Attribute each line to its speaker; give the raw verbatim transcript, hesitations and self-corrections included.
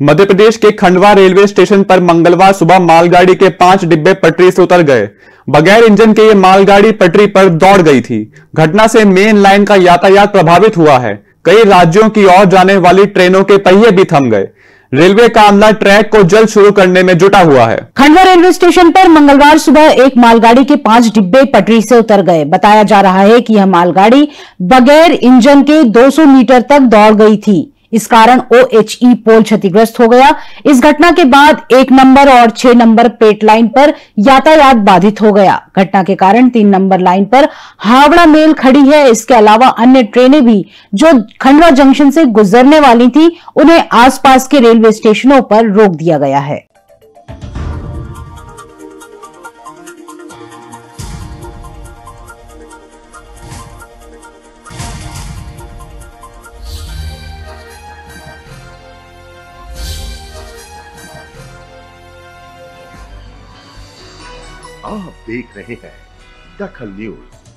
Speaker 1: मध्य प्रदेश के Khandwa railway station पर मंगलवार सुबह मालगाड़ी के पांच डिब्बे पटरी से उतर गए। बगैर इंजन के ये मालगाड़ी पटरी पर दौड़ गई थी। घटना से मेन लाइन का यातायात प्रभावित हुआ है। कई राज्यों की ओर जाने वाली ट्रेनों के पहिए भी थम गए। रेलवे का अमला ट्रैक को जल्द शुरू करने में जुटा हुआ है।
Speaker 2: खंडवा रेलवे स्टेशन पर मंगलवार सुबह एक मालगाड़ी के पांच डिब्बे पटरी से उतर गए। बताया जा रहा है कि यह मालगाड़ी बगैर इंजन के दो सौ मीटर तक दौड़ गई थी। इस कारण ओएचई पोल क्षतिग्रस्त हो गया। इस घटना के बाद एक नंबर और छह नंबर पेट लाइन पर यातायात बाधित हो गया। घटना के कारण तीन नंबर लाइन पर हावड़ा मेल खड़ी है। इसके अलावा अन्य ट्रेनें भी जो खंडवा जंक्शन से गुजरने वाली थी, उन्हें आसपास के रेलवे स्टेशनों पर रोक दिया गया है।
Speaker 3: आप देख रहे हैं दखल न्यूज।